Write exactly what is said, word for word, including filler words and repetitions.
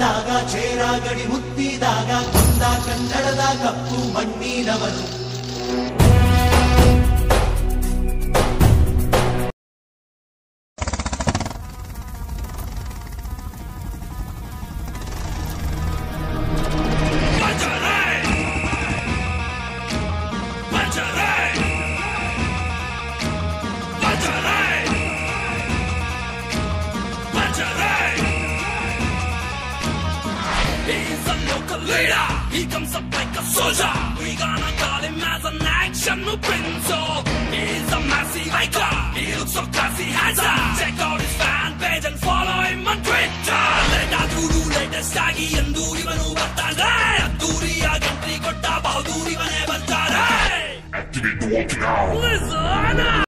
ಮುಟ್ಟಿದಾಗ ಚೇರ ಗಡಿ ಮುತ್ತಿದಾಗ ಕೊಂದ ಕನ್ನಡದ ಕಪ್ಪು ಮಣ್ಣಿನವನು. He's a local leader, he comes up like a soldier. We gonna call him as an action prince. He's a massive icon, he looks so classy, handsome. Check out his fan page and follow him on Twitter. Let us do the latest aggy and do even over that. Duriya gantri kotta bahuduri bane bantare. Activate the walking out. Listen.